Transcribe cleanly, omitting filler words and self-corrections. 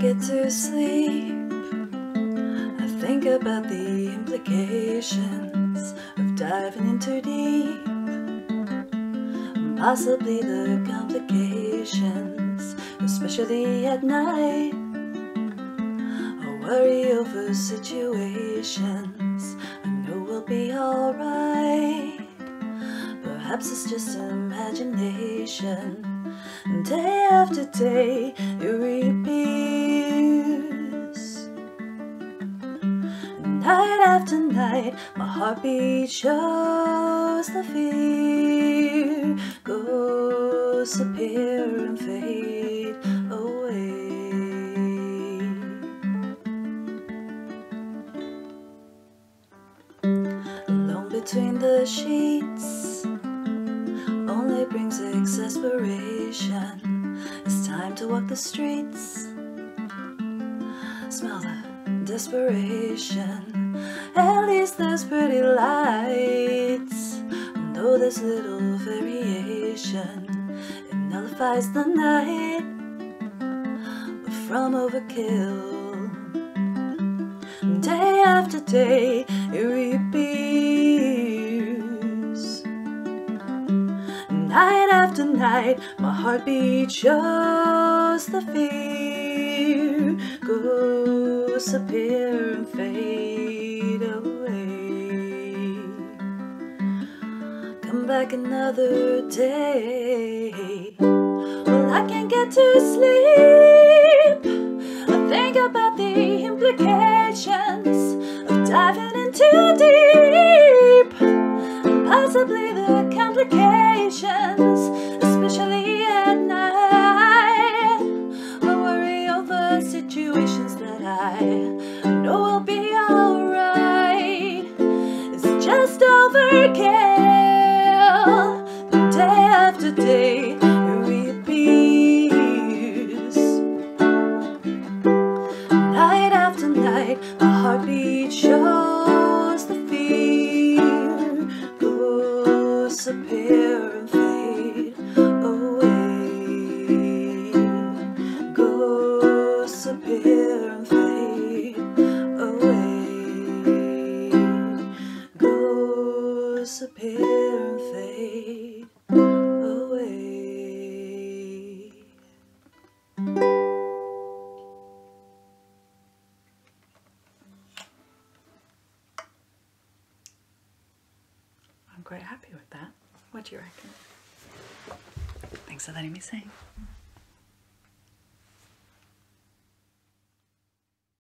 get to sleep, I think about the implications of diving in too deep, and possibly the complications, especially at night. I worry over situations I know will be alright. Perhaps it's just imagination. Day after day it repeats. Night after night my heartbeat shows the fear goes appear and fade away. Alone between the sheets only brings exasperation. It's time to walk the streets, smell the desperation. At least there's pretty lights, and though there's little variation, it nullifies the night. But from overkill, day after day it repeats. Night after night my heartbeat shows the fear goes appear and fade away. Come back another day. Well, I can't get to sleep. I think about the implications of diving in too deep, and possibly the complications, especially at night. I worry over situations that I know will be alright. It's just overkill. Day after day it repeats. Night after night my heartbeat shows the fear goes appear and fade away. Goes appear and fade away. Goes appear and fade away. I'm quite happy with that. What do you reckon? Thanks for letting me sing.